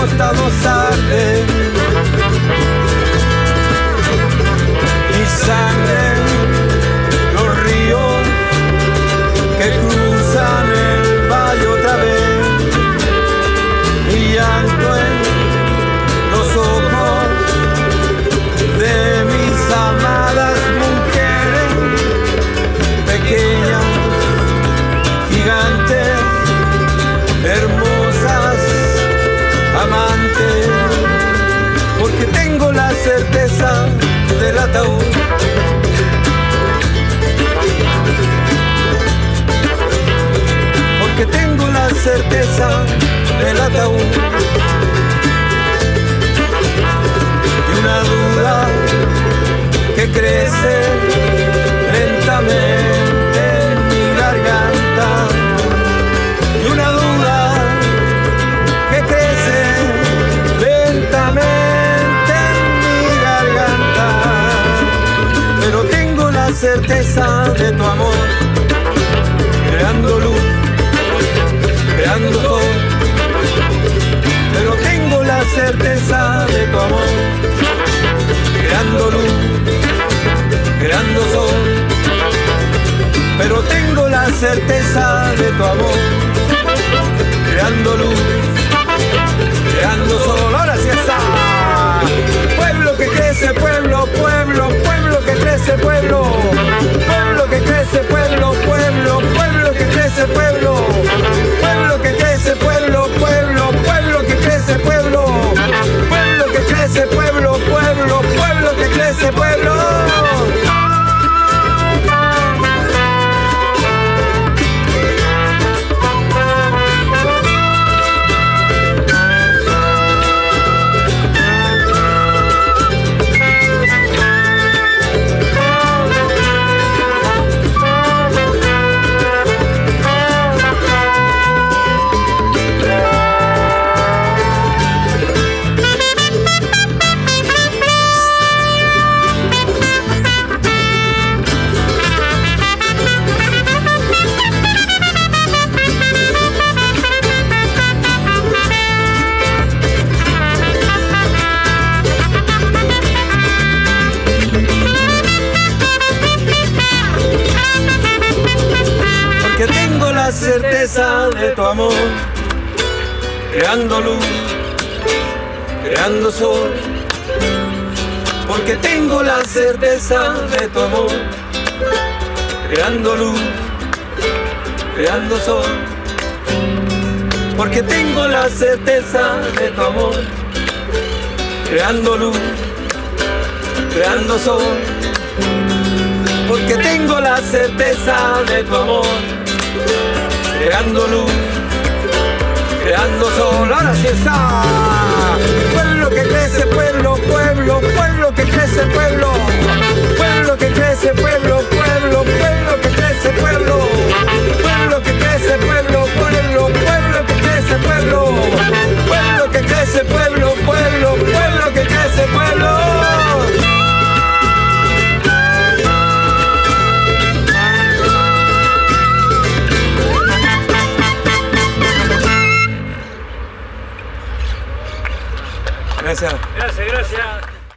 costados arden y sangren los ríos que cruzan el valle otra vez, y llanto en los ojos de mis amadas mujeres, pequeñas, gigantes, hermosas, amantes, porque tengo la certeza del ataúd. Porque tengo la certeza del ataúd. Y una duda que crece lentamente en mi garganta. Y una duda que crece lentamente en mi garganta. Pero tengo la certeza de tu amor, creando luz, creando sol. Pero tengo la certeza de tu amor, creando luz, creando sol. Pero tengo la certeza de tu amor, creando luz, creando sol. Ahora sí está. Pueblo que crece, pueblo, pueblo, pueblo que crece, pueblo. Pueblo que crece, pueblo, pueblo, pueblo que crece, pueblo. Pueblo que crece, pueblo, pueblo, pueblo que crece, pueblo. Pueblo que crece, pueblo, pueblo, pueblo que crece, pueblo. La certeza de tu amor, creando luz, creando sol. Porque tengo la certeza de tu amor, creando luz, creando sol. Porque tengo la certeza de tu amor, creando luz, creando sol. Porque tengo la certeza de tu amor, creando luz, creando sol. Ahora sí está. Pueblo que crece, pueblo, pueblo, pueblo que crece, pueblo. Pueblo que crece, pueblo,